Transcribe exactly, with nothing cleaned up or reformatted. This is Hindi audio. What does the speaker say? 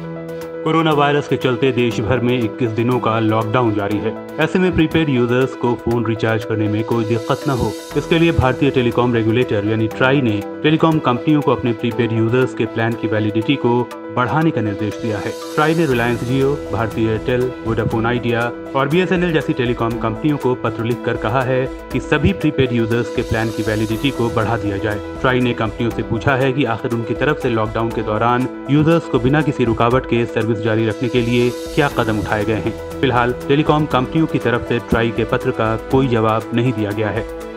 कोरोना वायरस के चलते देश भर में इक्कीस दिनों का लॉकडाउन जारी है। ऐसे में प्रीपेड यूजर्स को फोन रिचार्ज करने में कोई दिक्कत न हो, इसके लिए भारतीय टेलीकॉम रेगुलेटर यानी ट्राई ने टेलीकॉम कंपनियों को अपने प्रीपेड यूजर्स के प्लान की वैलिडिटी को बढ़ाने का निर्देश दिया है। ट्राई ने रिलायंस जियो, भारतीय एयरटेल, वोडाफोन आइडिया और बी एस एन एल जैसी टेलीकॉम कंपनियों को पत्र लिखकर कहा है कि सभी प्रीपेड यूजर्स के प्लान की वैलिडिटी को बढ़ा दिया जाए। ट्राई ने कंपनियों से पूछा है कि आखिर उनकी तरफ से लॉकडाउन के दौरान यूजर्स को बिना किसी रुकावट के सर्विस जारी रखने के लिए क्या कदम उठाए गए हैं। फिलहाल टेलीकॉम कंपनियों की तरफ से ट्राई के पत्र का कोई जवाब नहीं दिया गया है।